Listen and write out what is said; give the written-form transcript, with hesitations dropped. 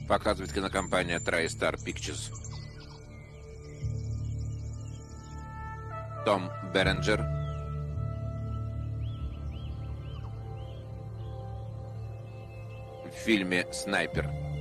Показывает кинокомпания TriStar Pictures. Том Беренджер. В фильме «Снайпер».